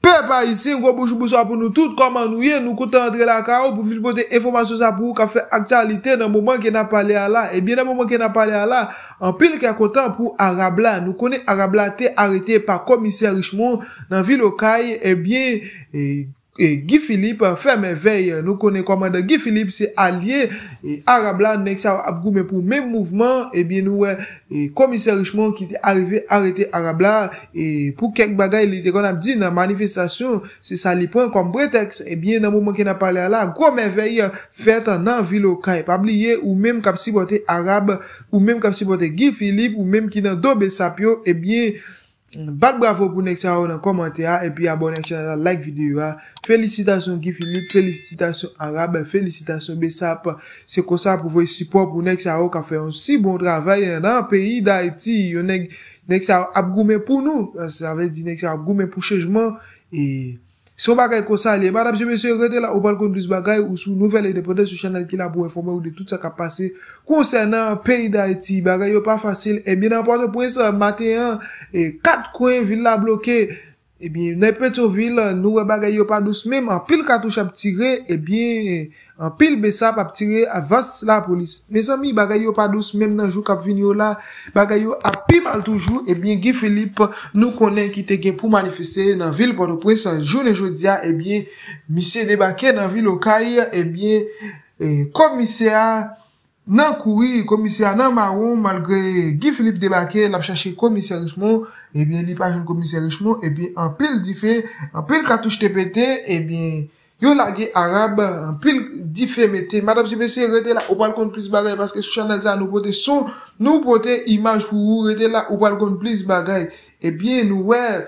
Peuple ici, gros bonjour pour nous tous, comment nous y est, nous comptons entrer la carreau pour vous porter information ça pour qu'a fait actualité dans le moment qu'il n'a parlé à là. Et bien, dans le moment qu'il n'a parlé à là, en pile qui a content pour Arabla. Nous connaissons Arabla été arrêté par commissaire Richemont dans ville au Caille, et bien, et Guy Philippe fait merveille. Nous connaissons commandant Guy Philippe, c'est allié et Arabla next Abgoumé pour même mouvement. Et bien nous et commissaire Richemont qui est arrivé arrêter Arabla et pour quelques bagailles il était qu'on a dit dans manifestation, c'est ça li prend comme prétexte. Et bien dans le moment qu'il a parlé là, gros merveille fait dans ville au Caille. Pas oublier ou même cap supporter arabe ou même cap supporter Guy Philippe ou même qui dans Dobé Sapio. Et bien bat bravo pour Nexa dans le commentaire et puis abonnez à la like vidéo. Félicitations Guy Philippe, félicitations Arabe, félicitations Bessap. C'est comme ça pour vous support pour Nexa qui a fait un si bon travail dans le pays d'Haïti. Nexa a goumé pour nous. Ça veut dire Nexa a goumé pour changement et si on bagay comme ça, madame, monsieur, restez là, au balcon plus bagay, ou sous nouvelle indépendance sur channel qui là pour informer ou de tout ça qui a passé concernant le pays d'Haïti. Bagay yo pas facile. Et bien, n'importe point ça, matin, et 4 coins, ville là bloqué. Et bien, n'importe ville, nous, bagay yo pas douce même, en pile cartouche à tirer, et bien, en pile Bessap à tirer avant la police. Mes amis, bagay yo pas douce même dans jour k'ap vini yo là, bagay yo a pi mal toujours, et bien, Guy Philippe, nous connaît qui te gen pour manifester dans ville Port-au-Prince, journée jodia, et bien, monsieur débarqué dans ville au Caille, et bien, commissaire, nan couri, commissaire nan marron, malgré Guy Philippe débarqué, l'a cherché commissaire Richemont, et bien, li pas jeune commissaire Richemont, et bien, en pile di fait, en pile cartouche TPT, et bien, yo lagé arabe, en pile di fait mette, madame si monsieur rete là, ou pas le compte plus bagay, parce que sur channel ça, nous pote son, nous pote image pour vous, rete là, ou pas le compte plus bagay, et bien, nous, ouais,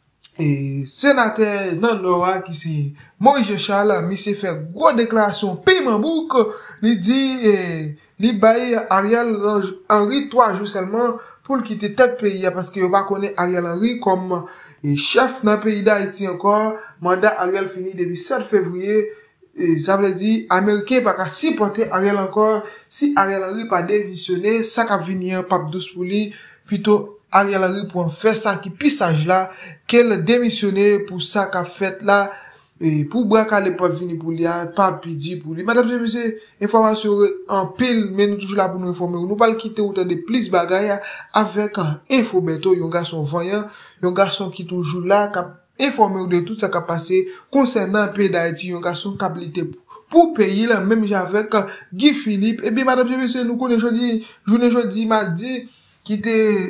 et sénateur nan Nora qui c'est Moïse Charles, monsieur fait gros déclaration paiement bouc, il dit li baye Ariel Henry 3 jours seulement pour le quitter tête pays parce que va connaît Ariel Henry comme chef dans pays d'Haïti encore, mandat Ariel fini depuis 7 février. Et ça veut dire américain pas qu'à supporter Ariel encore si Ariel Henry pas démissionné, ça qu'a venir pape douce pour lui plutôt Ariel Henry pour faire ça qui pissage là qu'elle démissionné pour ça qu'a fait là et pour braquer les pas venir pour lui pas pidi pour lui madame et monsieur information en pile mais nous toujours là pour nous informer nous pas le quitter autant de plus bagaille avec info beto un garçon voyant un garçon qui toujours là qui informer de tout ça qui a passé concernant le pays d'Haïti un garçon qui habilité pour payer là même avec Guy Philippe et bien madame et monsieur nous connaissons jeudi mardi qui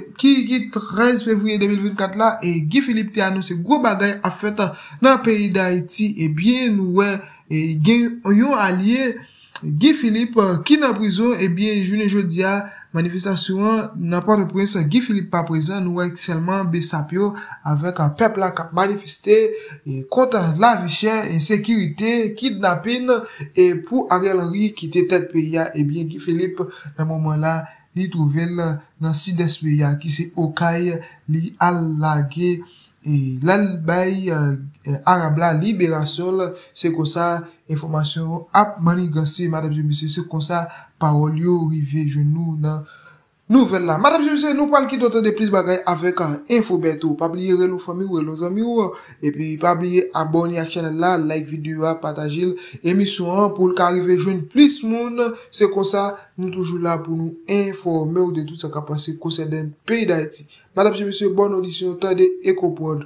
13 février 2024 là et Guy Philippe t'a annoncé gros bagay a fait dans le pays d'Haïti et bien nous et yon allié Guy Philippe qui dans prison et bien jeudi a manifestation n'importe prince Guy Philippe pas présent nous seulement Bessapio avec un peuple là qui manifesté et contre la vie chère insécurité kidnapping et pour Ariel Henry qui était tête pays et bien Guy Philippe dans moment là li trouvel dans sud-est pays qui c'est Okaï li alagé et l'albay Arabla libération c'est comme ça information a manigancé madame et monsieur c'est comme ça parole yo rivé genou dans nouvelle là madame et monsieur nous parle qui d'autre de plus bagaille avec info beto pas oublier nos famille ou nos amis et puis pas oublier abonner à la chaîne là like vidéo partager émission pour qu'arriver joindre plus monde c'est comme ça nous toujours là pour nous informer de tout ça qui a passé concernant le pays d'Haïti madame et monsieur bonne audition tendez EcoProd.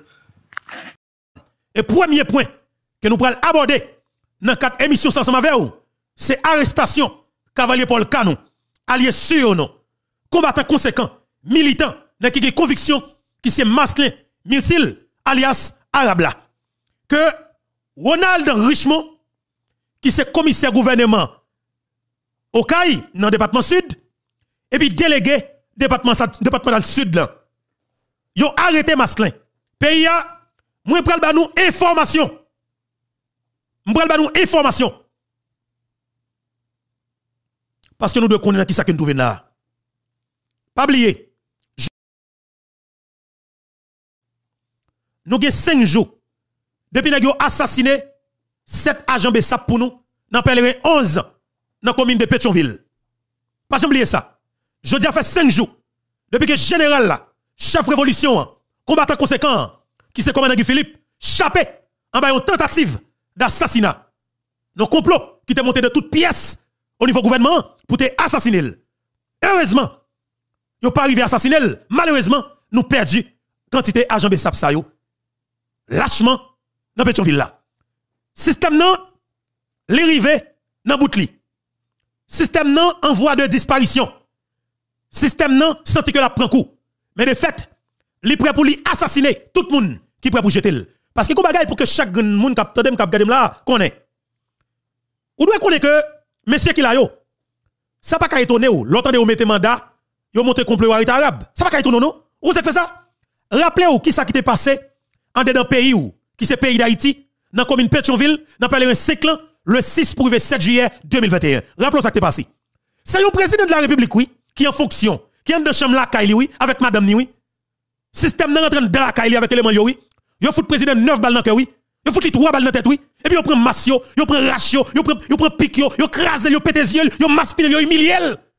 Et premier point que nous pourrons aborder dans 4 émissions ensemble avec vous c'est arrestation cavalier Paul Canon allié sûr non combattant conséquent, militant, qui a conviction, qui c'est masculin, multil, alias Arabla. Que Ronald Richemont, qui c'est commissaire gouvernement au CAI, dans le département sud, et puis délégué départemental sud là. Yo arrêté masculin. Pays a, moi pral ba nous information. M'pral ba nous information. Parce que nous devons connaître qui ça que nous trouvons là. Pas oublier. Nous avons 5 jours. Depuis que nous avons assassiné 7 agents Bessap pour nous, nous avons 11 dans la commune de Pétionville. Pas oublier ça. Je dis à fait 5 jours. Depuis que général là, chef révolution, combattant conséquent, qui c'est commandant Guy Philippe, chapé en bas une tentative d'assassinat. Nos complots qui étaient montés de toutes pièces au niveau gouvernement pour te assassiner. Heureusement, ils n'ont pas arrivé à assassiner. Malheureusement, nous perdu quantité d'agents Bessap sa yo. Lâchement dans Pétionville là. Système non, les rivés dans Boutli. Système non en voie de disparition. Système non senti que la prend coup. Mais de fait, li prêt pour lui assassiner tout le monde qui prêt pour jeter. Parce que qu'on bagaille pour que chaque monde qui regarde là connaît. Ou doit connaître que monsieur qui là yo. Ça pas qu'à étonner ou l'autre de vous mettez mandat, yo monté complot arabe. Ça pas qu'à étonner non. Ou vous avez fait ça? Rappelez-vous qui ça qui t'est passé en dedans pays ou qui c'est pays d'Haïti dans la commune Pétionville dans Pèlerin 5 ans le 6 pour le 7 juillet 2021. Rappelez-vous ça qui t'est passé. C'est le président de la République oui qui en fonction, qui est dans chambre la Kaili oui avec madame ni oui. Système nan rentre dans la Kaili avec élément yo oui. Yo fout président 9 balles dans cœur oui. Yo fout li 3 balles dans tête oui. Et puis yo prend masse yo prend ratio, yo prend pique yo crase yo pété yeux, yo maspine yo humilié.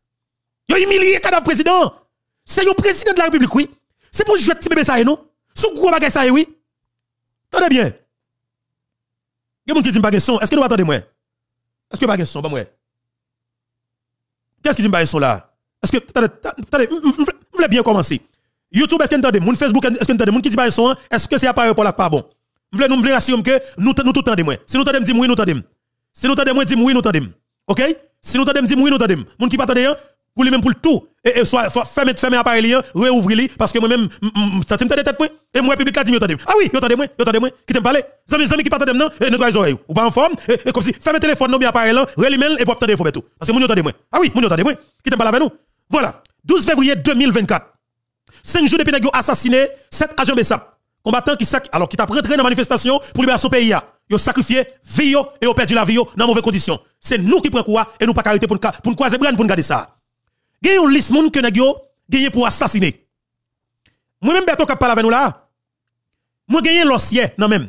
Yo humilié cadavre président. C'est le président de la République oui. C'est pour jouer petit bébé ça non? Sous gros bagay ça oui. Attendez bien. Il y a des gens qui disent pas son. Est-ce que vous attendez moi? Est-ce que pas son pas moi? Qu'est-ce qui dit pas son là? Est-ce que attendez, vous voulez bien commencer. YouTube est-ce que vous entendez? Mon Facebook est-ce que vous entendez? Mon qui dit pas son, est-ce que c'est appareil pour la pas bon? Vous voulez rassurer que nous tout entendez moi. Si nous entendez me dire oui nous entendez. Si nous entendez moi dire oui nous entendez. OK? Si nous entendez me dire oui nous entendez. Mon qui pas attendez pour lui même pour le tout et soit fermer appareil li réouvrir li parce que moi même ça me tête moi et moi public là dit m'entendez. Ah oui, m'entendez moi qui t'aime parler. Zami qui pas attendez non et nettoyer les oreilles ou pas en forme et comme si fermer téléphone non bien appareil là, relimel et pour attendre faut tout. Parce que mon entendez moi. Ah oui, mon entendez moi qui t'aime parler avec nous. Voilà, 12 février 2024. 5 jours depuis nèg assassiné 7 agents Bessap. Combattants qui alors qui t'a rentré dans la manifestation pour libérer son pays. Yo sacrifié vie yo et yo perdu la vie yo dans mauvaises conditions. C'est nous qui prenons quoi et nous pas arrêter pour nous croiser bran pour garder ça. Gagne une liste moun que nèg yo gagné pour assassiner. Moi même Beto qui parle avec nous là. Moi gagné l'ossier non même.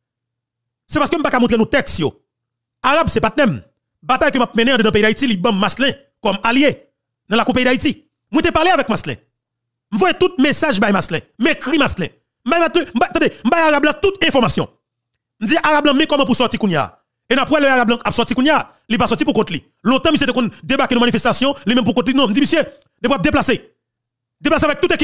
C'est parce que me pas montrer nous texte yo. Arabe c'est pas nem. Bataille que m'a mené dans le pays d'Haïti, li bam Maslin comme allié dans la pays d'Haïti. Moi t'ai parlé avec Maslin. M'voyez tout message by Maslin, m'écrit Maslin. Attendez, m'bay arabe là toute information. M'di arabe là mais comment pour sortir kounya. Et après le arabe blanc a sorti kounya, il pas sorti pour contre lui. L'automne monsieur te débarquer dans manifestation, lui même pour contre lui. Non, me dit monsieur, de pas déplacer. Déplacer avec toute équipe.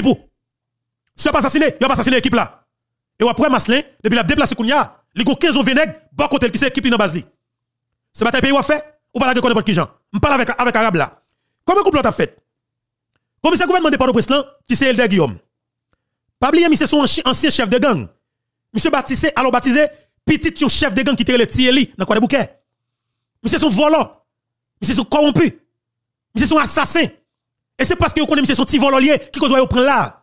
Si pas assassiné, il a pas assassiné l'équipe là. Et après Maslin, depuis la déplacer kounya, il go 15 vinaigre, bon côté qui c'est équipe dans base li. C'est bataille pays ou fait ou pas la connaître qui gens. On parle avec arabe là. Comment complot a fait? Commissaire gouvernement de Port-au-Prince qui c'est Elder Guillaume. Pas oublier monsieur son ancien chef de gang. Monsieur baptisé petit chef de gang qui tire le Tieli dans quoi de bouquet. Monsieur son volant. Monsieur son corrompu. Monsieur son assassin. Et c'est parce que vous connaissez monsieur son petit vololier qui cause vous prendre là.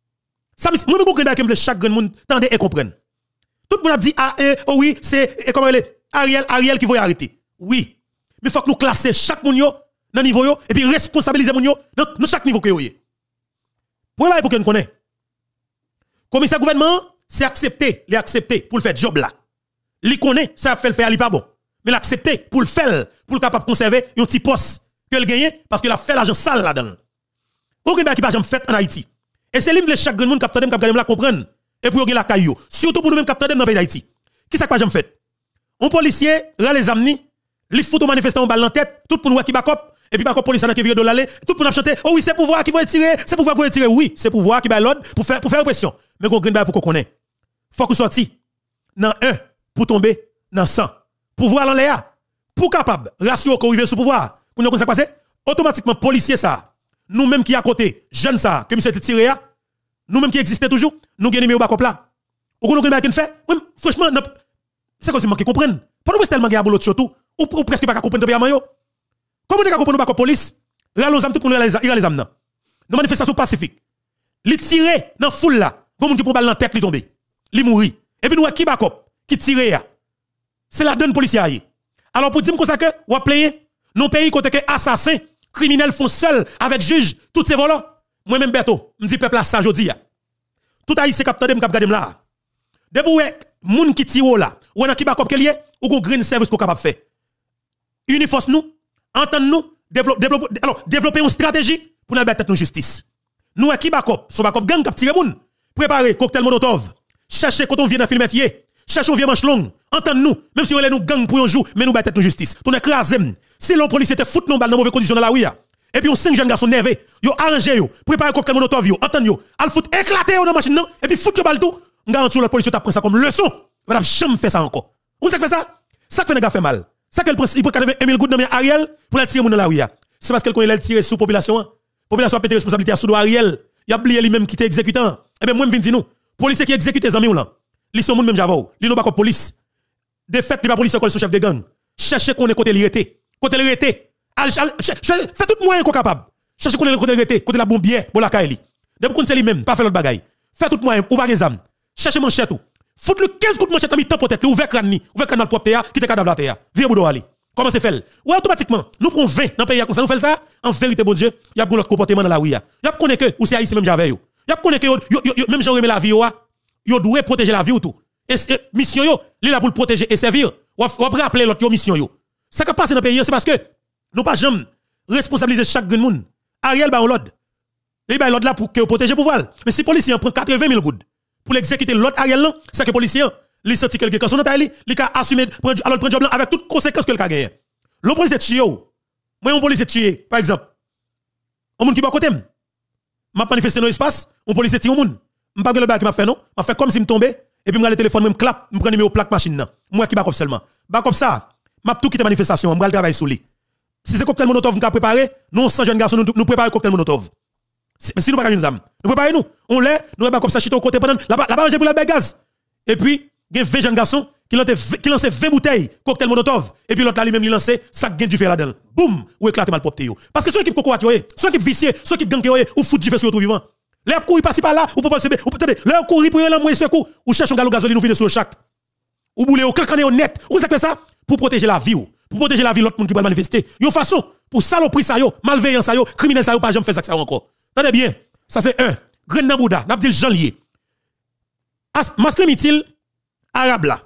Ça moi me comprendre que chaque grand monde tendez et comprenne. Tout le monde a dit oh oui, c'est comment elle est Ariel qui va arrêter. Oui. Mais faut que nous classer chaque monde yo dans niveau yo et puis responsabiliser moun yo dans chaque niveau que yo yé. Pour que nous connaissons. Commissaire gouvernement, c'est accepté pour le faire job là. Li connaît, ça fait le faire, li pas bon. Mais l'accepter pour le faire, pour le capable conserver un petit poste que le gagne parce que la fait l'argent sale là-dedans. Aucun qui pas jamais fait en Haïti. Et c'est limite chaque monde capteur dem la comprendre et pour gagner la caillou, surtout pour nous même capteur dem dans pays d'Haïti. Qui ça pas jamais fait? Un policier rend les amnis, li fout au manifestant en balle dans tête, tout pour nous qui bakop et puis bakop police qui vient de l'aller, tout pour nous chanter oh oui, c'est pouvoir qui va tirer, c'est pouvoir qui va tirer. Oui, c'est pouvoir qui va l'ordre pour faire pression. Mais qu'on gagne pour qu'on connaît. Faut qu'on sorti dans 1 pour tomber dans 100. Pouvoir dans l'air pour capable ratio qu'on arrive sous pouvoir. Pour nous ça passer automatiquement policier ça. Nous même qui à côté, jeune ça que monsieur tiré nous même qui existait toujours, nous gagne numéro bakop là. Ou qu'on gagne fait? Franchement c'est comme si manque comprendre. Pas nous tellement gagne l'autre surtout ou presque pas comprendre bien yo. Comment tu comprendre bakop police? Rallons am tout pour les âmes nan. Dans manifestation pacifique. Li tiré dans foule là. Comme qui prend balle dans tête li tomber. Li mouri. Et puis nous qui bakop qui tire c'est la donne policière. Alors pour dire comme ça que ou plaigner non pays côté que assassin criminel font seul avec juge tous ces volants. Moi même Beto, me dit peuple là ça jodi. Tout haïtien capteur dem cap gade là. Depuis moun qui tire là, ou nan qui bakop que lié ou gon green service qu'on capable faire. Uniforce nous, entendre nous, développer une stratégie pour nous mettre nous justice. Nous qui bakop, so bakop gang cap tire moun, préparer cocktail molotov, chercher quand on vient dans filmetier, cherchons vieux manche longue, entendez-nous, même si on est nous gang pour un jour, mais nous battons nous justice. Ton écrasé. Si l'on policier te fout nos balles dans mauvaise condition dans la rue, et puis on 5 jeunes garçons nerveux, yo arrangé yo, préparé cocktail molotov yo, entendez yo, al fout éclater yo dans machine non, et puis fout yo balle tout, garantit le policier t'a pris ça comme leçon. Madame jamais fait ça encore. On sait que fait ça? Ça fait nèg fait mal. Ça que il prend 81 000 gouttes dans Ariel pour la tirer moun dans la rue. C'est parce qu'elle connaît le tirer sous population. Population a pété responsabilité sous Ariel. Il a oublié lui-même qui était exécutant. Et bien moi me vinn di nous, policier qui exécute les amis ou là. Li son moun même javou, li non pas comme police. De fait, li pas police encore sous chef de gang. Cherchez qu'on est côté l'irrité. Côté l'irrité. Fait tout moyen qu'on capable. Cherchez qu'on est côté l'irrité, côté la bombière, pour la kaili. Depuis qu'on c'est lui-même, pas faire l'autre bagaille. Fait tout moyen ou pas des âmes. Cherchez manchette ou. Fout le 15 coups de manchette à mi-temps peut-être, ouvert crâne ni, ouvert canal propre théa, qui te cadavre la théa. Viens boudou ali. Comment c'est fait? Ouais, automatiquement, nous prenons 20 dans le pays comme ça, nous faisons ça. En vérité, bon Dieu, il y a beaucoup de comportement dans la rue. Il y a connaît que, ou c'est haïtien même j'avais yo. Il y a connaît que, même j'en remets la vie, yo doit protéger la vie ou tout. Et mission yo, li là pour le protéger et servir. Ou rappeler l'autre mission yo. Ça qui passe dans le pays, c'est parce que nous pas jamais responsabiliser chaque grand monde. Ariel ba l'ordre. Il ba l'ordre là pour que protéger pouvoir. Mais si policier prend 80 000 gouttes pour l'exécuter l'autre Ariel là, c'est que policier li senti quelque quand son taille, li ka assumer alors prendre job là avec toutes conséquences que le ka gagner. Le policier tué moi un policier tué par exemple. On monde qui ba côté m'a manifesté dans l'espace, on policier tué on monde. M'pa le bac qui m'a fait non, m'a fait comme si me tombait et puis me le téléphone même clap, me prend numéro plaque machine là. Moi qui ba comme seulement. Ba comme ça, m'a tout quitter manifestation, m'pa travailler sur lui. Si c'est cocktail molotov nous préparé, nous 100 jeunes garçons nous préparer cocktail molotov. Si nous pas une zam, nous préparer nous. On l'est, nous pas comme ça chiter au côté pendant la manger pour la gaz. Et puis, il y a 20 jeunes garçons qui lancent 20 bouteilles cocktail molotov et puis l'autre là lui-même il lance ça gain du fer là-dedans. Boum, ou éclate mal propre yo. Parce que soit équipe coco soit équipe vicieux, soit équipe gang ou foot du fait sur tout vivant. L'air courir passer par là ou pas passer ou peut-être l'air courir pour la moyen secours ou cherche un galon gasoline nous vide sur chaque. Ou boule au clacané honnête. Ou ça fait ça pour protéger la vie pour protéger la vie l'autre monde qui va manifester. Yon façon pour saloperie ça yo, malveillance ça yo, criminel ça yo pas jamais faire ça encore. Tenez bien, ça c'est un. Grain nan bouda, n'a dit Jean lié. Maslemitil arabe là.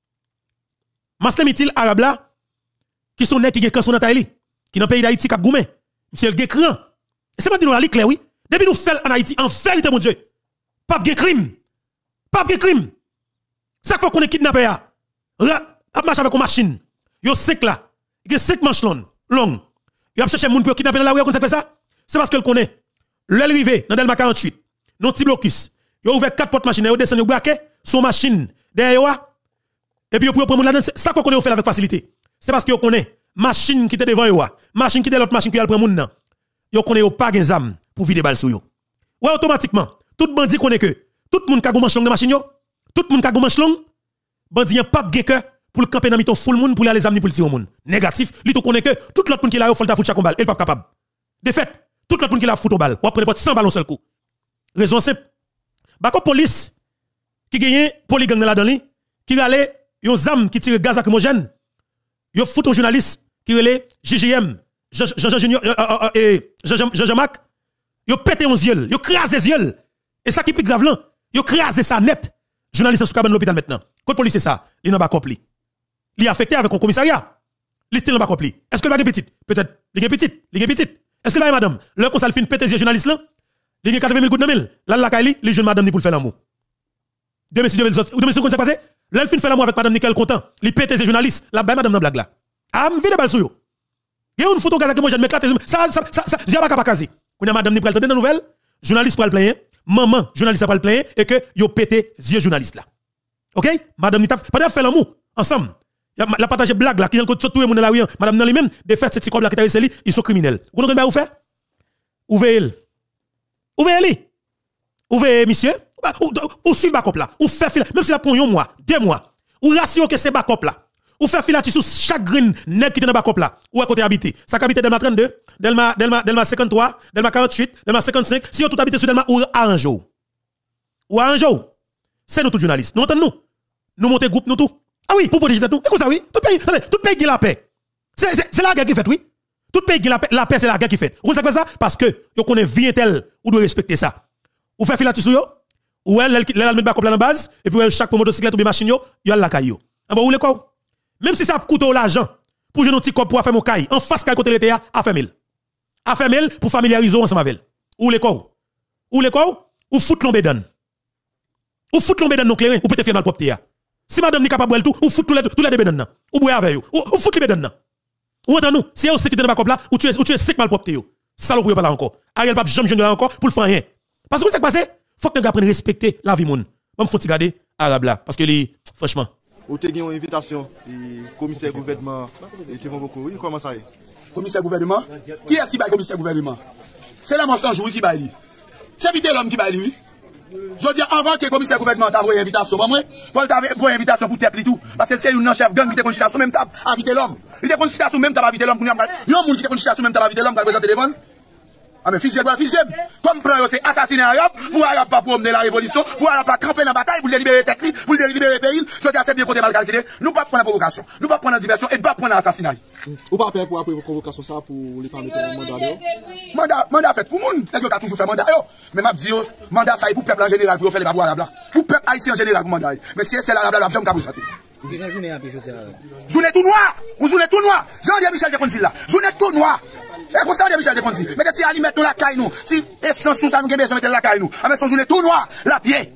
Maslemitil arabe là qui sont nèg qui gen kanson dans Haïti, qui dans pays d'Haïti cap goumé. Monsieur le cran. C'est pas dire la li clair oui. Depuis nous fait en Haïti en vérité mon Dieu. Pas de crime. Pas de crime. Ça faut qu'on est kidnappé a. Marche avec une machine. Yo 5 là. Il y a 5 manches long. Il a cherché moun pour kidnapper dans la rue comme ça fait ça. C'est parce que le connaît. L'arrivée dans Delma 48. Non petit blocus. Yo ouvert 4 portes machine, yo descend yo braqué son machine derrière yo. Et puis yo pour prendre là ça qu'on connaît fait avec facilité. C'est parce que yo connaît machine qui était devant yo, machine qui était l'autre machine qui a prendre moun nan. Yo connaît yo pas gen zam pour vider balle sur yo. Ouais automatiquement, tout bandit connaît que tout monde ka gon manche long de machine yo, tout monde ka gon manche long, bandit pas gen cœur pour le camper dans miton full moun pour aller les amener pour le tirer moun. Négatif, li tout connaît que tout l'autre monde qui là yo faut ta fout chaque balle, il pas capable. De fait, tout l'autre monde qui la fout au balle, ou après 100 ballons seul coup. Raison simple. Bako police qui gagne polygang là dans li, qui rale yon zam qui tire gaz lacrymogène, yo fout un journaliste qui relait JJM, Jean Junior et Jean-Marc, yo pété 11 yeux, yo crasé yeux. Et ça qui plus grave là, yo crasé ça net. Journaliste sous cabane l'hôpital maintenant. Côté police c'est ça, il n'a pas compris. Il est affecté avec un commissariat. Il n'a pas compris. Est-ce que il va petite? Peut-être. Il est petite. Est-ce que là madame, le conseil fin pété yeux journaliste là? Il y a 80 000 gouttes dans mille. Là la kaili, les jeunes madame ni pour faire l'amour. Deux messieurs comment ça passé? Là il fin faire l'amour avec madame Nickel content. Il pété yeux journaliste. Là bas madame dans blague là. Ah me vide balle sur yo. Il y a une photo que moi je mettre là ça j'ai pas capable. Quand madame ni pral tendre dans nouvelle, journaliste pral plaindre, maman journaliste pral plaindre et que yo pété yeux journaliste là. OK? Madame ni pas faire l'amour ensemble. La partager blague là qui tout le monde là oui, madame nan lui-même de fait cette comme là qui t'a ils sont criminels. Vous connaissez pas où faire? Ouvrez monsieur, ou suivre backup là, ou faire fil, même si la prend un mois, 2 mois, ou ratio que c'est backup là, ou faire filature sur chaque green nèg qui est dans backup là, ou à côté habité. Ça habite Delma 32, Delma 53, Delma 48, Delma 55, si on tout habite sur Delma ou arrange. Ou arrange. C'est nous tous journalistes. Nous entendons nous monter groupe nous tout. Ah oui, pour protéger tout. Écoute ça oui, tout pays qui la paix. C'est la guerre qui fait oui. Tout pays qui la paix c'est la guerre qui fait. Vous savez ça parce que yo connaît vie tel ou doit respecter ça. Ou faire filature sur yo, ou elle met backup là dans base et puis chaque motocyclette ou machine yo la caillou. Ah bon ou le quoi? Même si ça coûte l'argent pour jouer un petit cop pour faire mon caille en face côté l'été à faire 1000. À faire 1000 pour familiariser ensemble avec. Ou le quoi? Ou fout l'ombe donne. Ou fout l'ombe donne non clair ou peut-être faire mal propre. Si madame n'est capable de tout, ou fout tous les bédons nan. Ou boire avec eux. Ou fout les bédons nan. Ou entend nous, si vous sécurité dans ma là, ou tu es sec mal propre yo. Salope pas là encore. Ariel pas jamais jeune encore pour le faire rien. Parce que ce qui s'est passé, faut que nous apprenions à respecter la vie moun. Bon faut regarder arabe là parce que franchement ou te une invitation et commissaire gouvernement qui vont beaucoup. Oui, comment ça est? Commissaire gouvernement? Qui est-ce qui va commissaire gouvernement? C'est la mensonge qui va lui. C'est vite l'homme qui va lui. Je dis avant que le commissaire gouvernement t'a envoyé une invitation, moi, Paul t'a envoyé une invitation pour t'appeler tout. Parce que c'est une chef gang qui était consultation même t'a invité l'homme. Il était consultation même t'a invité l'homme pour nous. Il y a un monde qui était consultation même t'a invité l'homme pour présenter devant. Ah mais fils comme plan c'est assassiner Arab, pour Arab pas pour mener la révolution, pour Arab pas camper dans la bataille, pour libérer tête, pour libérer le pays. Je dis assez bien côté mal calculé. Nous pas prendre la provocation, nous pas prendre la diversion et pas prendre l'assassinat. Ou pas faire pour la convocation ça pour les femmes mandat mandat fait pour monde. Nèg a toujours fait mandat yo. Mais m'a dit mandat ça pour peuple en général pour faire les babou arabes là. Pour peuple haïtien en général pour mandat. Mais si c'est l'arabe là, j'aime pas vous santé. Journée tout noir, ou journée tout noir. Jean-Pierre Michel de Pontil là. Journée tout noir. Et comme ça, Michel de Pontil. Mais si Ali mettre la caille nous, si essence tout ça nous besoin mettre la caille nous. Avec son journée tout noir, la pied.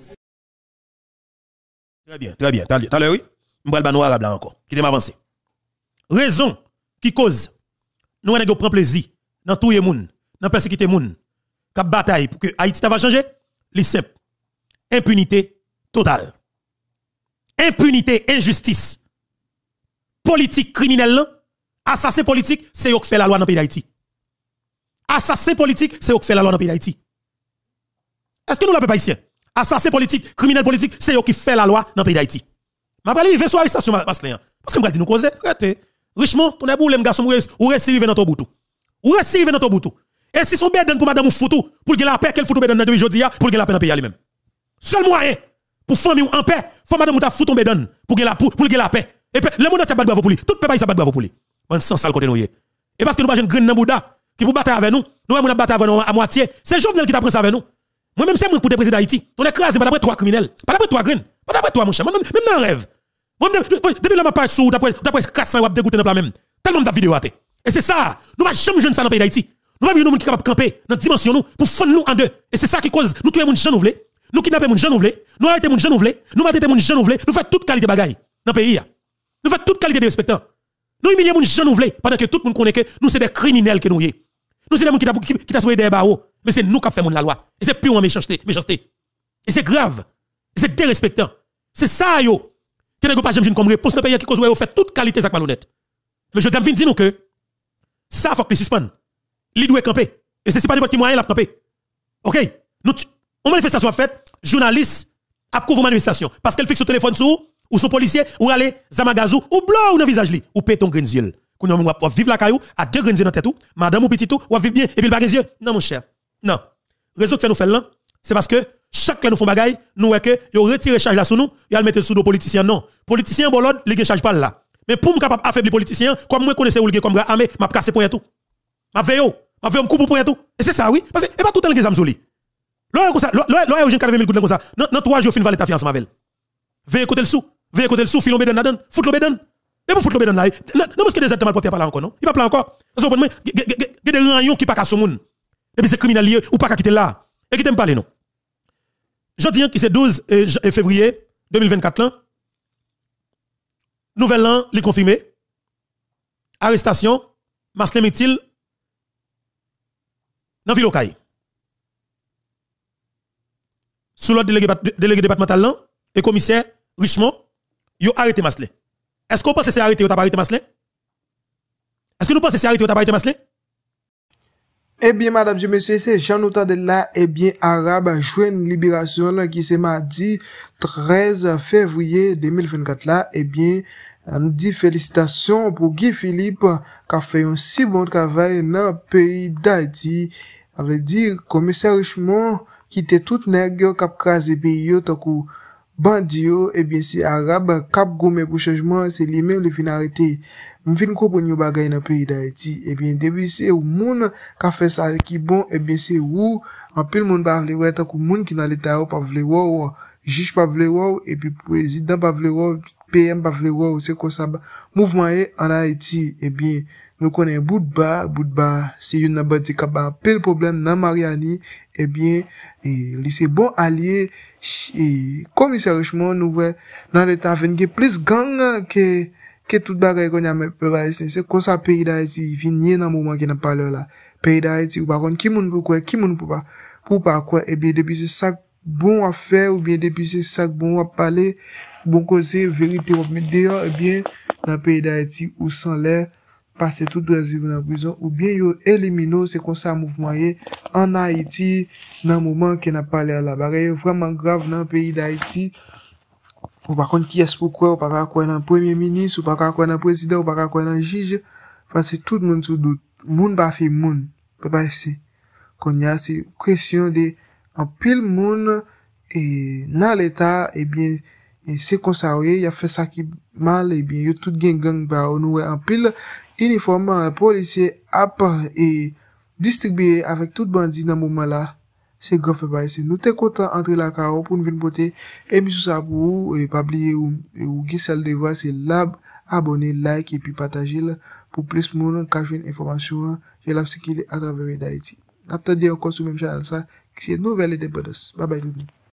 Très bien, très bien. T'as l'air oui. M'bral ba noir arabe là encore. Qui t'aime avancer. Raison qui cause nous on prend plaisir dans tout les monde, dans persécuter monde, cap bataille pour que Haïti va changer, li simple. Impunité totale. Impunité, injustice. Politique criminelle, assassin politique, c'est eux qui fait la loi dans le pays d'Haïti. Assassin politique, c'est eux qui fait la loi dans le pays d'Haïti. Est-ce que nous l'avons pas ici? Assassin politique, criminel politique, c'est eux qui fait la loi dans le pays d'Haïti. Ma parole, il veut soit arrestation, parce que je me dis nous causer. Richement, ton aboule, les garçons, ou reste dans ton boutou. Ou reste dans ton boutou. Et si son bédon pour madame ou photo, pour qu'il la paix, qu'elle photo bédon dans aujourd'hui, pour qu'il la paix dans le pays lui-même. Seul moyen pour famille ou en paix, faut madame ou ta fouton bédon, pour qu'il la paix. Et puis, le monde a pas de bravo pour lui. Tout peuple a pas de bravo pour lui. On sent sale côté nous. Et parce que nous pas une graine dans Bouddha, qui pour battre avec nous, nous avons battre avec nous à moitié. C'est Jovenel qui t'a pris ça avec nous. Moi-même, c'est moi pour te président d'Haïti. On est écrasé, pas d'après toi criminel. Pas d'après toi graine. Pas d'après toi, mon cher. Même dans un rêve. Depuis là, ma page sous, d'après 400 wap dégoûté dans la même. Tellement de vidéos à Et c'est ça. Nous ne jamais jeune ça dans le pays d'Haïti. Nous ne sommes pas capables de camper dans la dimension nous pour fondre nous en deux. Et c'est ça qui cause nous tuer les gens nous nous kidnapper les gens nous nous arrêter les gens nous nous mater les gens nous nous faisons toute qualité de bagaille dans le pays. Nous faisons toute qualité de respectants. Nous humilions les gens nous pendant que tout le monde connaît que nous c'est des criminels que nous sommes. Nous c'est des gens qui t'a souhaité des barreaux. Mais c'est nous qui faisons la loi. Et c'est purement méchanceté. Et c'est grave. Et c'est dérespectant. C'est ça yo. Que n'est pas jamais comme réponse dans le pays qui cause vous fait toute qualité ça malhonnête. Mais je t'aime dire nous que ça faut que les suspendre. Il doit camper. Et c'est pas n'importe qui moyen la camper. OK? Nous on manifestation faite, journaliste a couvert manifestation parce qu'elle fixe son téléphone sous ou son policier ou aller zamagazou ou blanc ou dans visage li ou péton grenziel. Qu'on on vivre la caillou à deux grenziel dans tête ou madame ou petit tout ou vivre bien et puis le bagage non mon cher. Non. Raison que fait nous faire là, c'est parce que chaque là nous font bagaille, nous que yo retire charge là sous nous, et al mettre sous nos politiciens non. Politiciens bolod, li gen charge pas là. Mais pour me capable affaiblir politiciens, comme moi connaissez ou li comme armée, m'a casser pour tout. M'a veyo, me couper pour tout. Et c'est ça oui, parce que et pas tout le temps les âmes soli. Là comme ça, là j'ai 40 000 coups comme ça. Dans 3 jours fin valer ta fiance ma belle. Veille côté le sou, filon bédon là-dedans, fout le bédon. Et pour foutre le bédon là. Non parce que des êtres mal portés pas là encore non. Il va pas encore. Parce que moi des rayons qui pas ka son monde. Et puis c'est criminel lié ou pas ka quitter là. Et qui t'aime parler non. Je dis que c'est 12 février 2024 là. Nouvel an, li confirmé. Arrestation, Marcelin Mitil dans ville Okaï. Sous l'ordre délégué départemental là et commissaire Richemont, yo arrêté Marcelin. Est-ce qu'on pense que c'est arrêté ou t'as pas arrêté Marcelin? Est-ce que nous pensons que c'est arrêté ou t'as pas arrêté Marcelin? Eh bien, madame et messieurs, c'est Jean-Noutan de là, eh bien, Arabe joine libération là, qui c'est mardi 13 février 2024 là, eh bien, nous dit félicitations pour Guy Philippe, qui a fait un si bon travail dans le pays d'Haïti. Ça veut dire, commissaire Richemont, qui était tout nègre, qui a crasé pays, tant que bandit, eh bien, c'est Arabe, cap gourmet pour changement, c'est lui-même le fin arrêté. M'vin comprendre yo bagay dans le pays d'Haïti. Eh bien, depuis c'est ou moun qui fait ça qui bon, eh bien, c'est ou, en pile moun pa vle wè, tant que moun qui dans l'état ou pa vle wè, juge pa vle wè, et puis président pa vle wè, PM pa vle wè, c'est comme ça, mouvement en Haïti, eh bien, nous connaissons Boudba, c'est une bande qui a pile problème dans Mariani, eh bien, c'est bon allié, commissaire Richemont, nous voyons, dans l'état, il y a plus gang que tout bagay qu'on a mis peuple haïtien. C'est comme ça, pays d'Haïti, vient dans le moment qui n'a pas l'heure là. Pays d'Haïti, ou par contre, qui moun pour quoi, qui moun pour pas quoi, eh bien, depuis c'est ça bon à faire, ou bien depuis c'est ça bon à parler, bon causer, vérité, ou mettre dehors, eh bien, dans le pays d'Haïti, ou sans l'air, passer tout le vivre dans la prison, ou bien, yo éliminer, c'est comme ça, mouvement, en Haïti, dans le moment qui n'a pas l'air là. Bagay, vraiment grave dans le pays d'Haïti. Ou par contre, qui est-ce pourquoi, ou pas quoi dans le premier ministre, ou pas quoi dans le président, ou pas quoi dans le juge, parce que tout le monde sous doute. Moun ba fait moun. Pas ici. Qu'on y a, c'est question de, en pile moun, et, dans l'état, eh bien, et c'est comme ça, il a fait ça qui mal, eh bien, il y a tout gang ba, nous, en pile, uniformément, policier, et, distribué avec tout bandit dans le moment là. C'est grave pas ici. Nous t'es content entrer la carreau pour nous venir voter. Et puis, ça pour vous, et pas oublier ou celle de voir, c'est là, abonner, like, et puis partager, pour plus de monde, qui a une information, j'ai l'absolu à travers d'Haïti. Attendez encore sur le même channel, ça, qui est nouvelle et débordante. Bye bye tout le monde.